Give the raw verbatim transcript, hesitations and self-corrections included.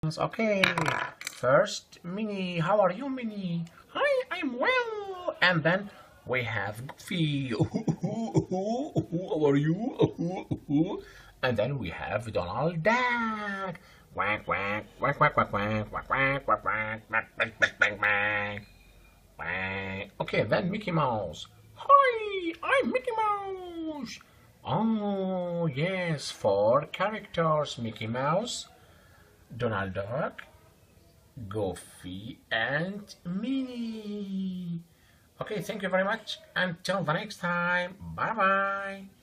Okay, first, Minnie. How are you, Minnie? Hi, I'm well. And then we have Goofy. How are you? And then we have Donald Duck. Quack, quack, quack, quack, quack, quack, quack, quack, quack, quack, quack, quack, quack, quack, quack, quack. Okay, then Mickey Mouse. Hi, I'm Mickey Mouse. Oh, yes, four characters. Mickey Mouse, Donald Duck, Goofy, and Minnie. Okay, thank you very much. Until the next time. Bye bye.